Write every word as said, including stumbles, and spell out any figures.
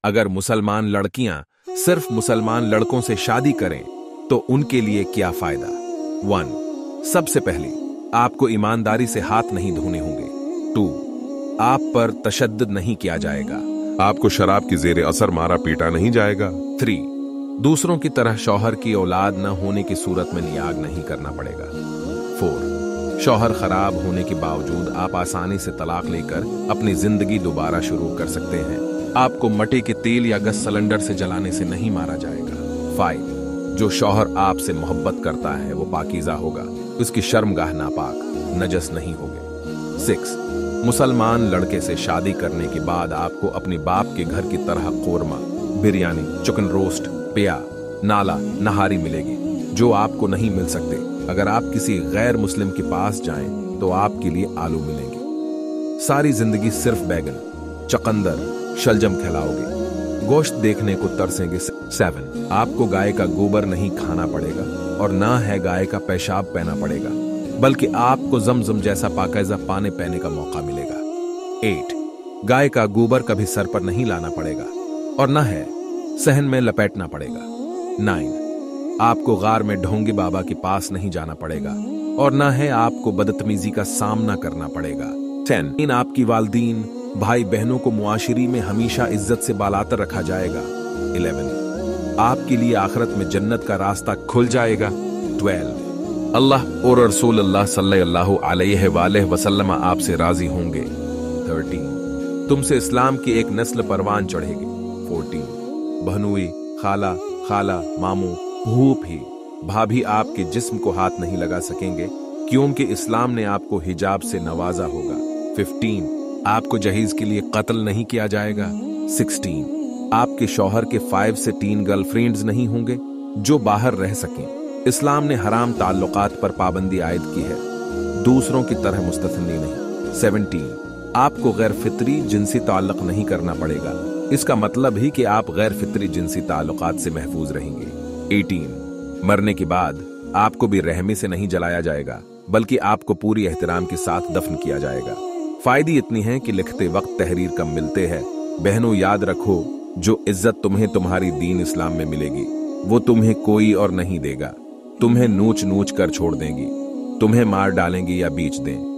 अगर मुसलमान लड़कियां सिर्फ मुसलमान लड़कों से शादी करें तो उनके लिए क्या फायदा? वन, सबसे पहले आपको ईमानदारी से हाथ नहीं धोने होंगे। टू, आप पर तशद्दुद नहीं किया जाएगा। आपको शराब की जेरे असर मारा पीटा नहीं जाएगा। थ्री, दूसरों की तरह शौहर की औलाद न होने की सूरत में नियाग नहीं करना पड़ेगा। फोर, शौहर खराब होने के बावजूद आप आसानी से तलाक लेकर अपनी जिंदगी दोबारा शुरू कर सकते हैं। आपको मटे के तेल या गैस सिलेंडर से जलाने से नहीं मारा जाएगा। फाइव, जो शौहर आपसे मोहब्बत करता है वो पाकीज़ा होगा, उसकी शर्मगाह नापाक नजस नहीं होगी। सिक्स, मुसलमान लड़के से शादी करने के बाद आपको अपने बाप के घर की तरह कोरमा, बिरयानी, चिकन रोस्ट, पिया, नाला, नहारी मिलेगी जो आपको नहीं मिल सकते। अगर आप किसी गैर मुस्लिम के पास जाएं तो आपके लिए आलू मिलेंगे। सारी जिंदगी सिर्फ बैगन, चकंदर, शलजम खिलाओगे, गोश्त देखने को तरसेंगे। सेवन, आपको गाय का गोबर नहीं खाना पड़ेगा और ना है गाय का पेशाब पहना पड़ेगा, बल्कि आपको जमजम जैसा पाकीज़ा पानी पीने का मौका मिलेगा। एट, गाय का गोबर कभी सर पर नहीं लाना पड़ेगा और ना है सहन में लपेटना पड़ेगा। नाइन, आपको गार में ढोंगे बाबा के पास नहीं जाना पड़ेगा और ना है आपको बदतमीजी का सामना करना पड़ेगा। टेन, इन आपकी वालदीन भाई बहनों को मुआशरी में हमेशा इज्जत से बालातर रखा जाएगा। इलेवन, आपके लिए आखिरत में जन्नत का रास्ता खुल जाएगा। ट्वेल्व, अल्लाह और रसूल अल्लाह सल्लल्लाहु अलैहि वसल्लम आपसे राजी होंगे। थर्टीन, तुमसे इस्लाम की एक नस्ल परवान चढ़ेगी। फोर्टीन, बहनोई, खाला, खाला, मामू, भूपी, भाभी आपके जिस्म को हाथ नहीं लगा सकेंगे क्योंकि इस्लाम ने आपको हिजाब से नवाजा होगा। फिफ्टीन, आपको जहीज के लिए कत्ल नहीं किया जाएगा। सिक्सटीन, आपके शौहर के फाइव से टीन गर्लफ्रेंड्स नहीं होंगे जो बाहर रह सकें। इस्लाम ने हराम ताल्लुकात पर पाबंदी आयद की है, दूसरों की तरह मुस्तथनी नहीं। सेवनटीन, आपको गैर फितरी जिनसी ताल्लुक नहीं करना पड़ेगा, इसका मतलब ही कि आप गैर फितरी जिनसी ताल्लुकात से महफूज रहेंगे। एटीन, मरने के बाद आपको भी रहमी से नहीं जलाया जाएगा बल्कि आपको पूरी एहतराम के साथ दफन किया जाएगा। फायदे इतनी हैं कि लिखते वक्त तहरीर कम मिलते हैं। बहनों, याद रखो, जो इज्जत तुम्हें तुम्हारी दीन इस्लाम में मिलेगी वो तुम्हें कोई और नहीं देगा। तुम्हें नोच नोच कर छोड़ देंगी, तुम्हें मार डालेंगी या बेच दें।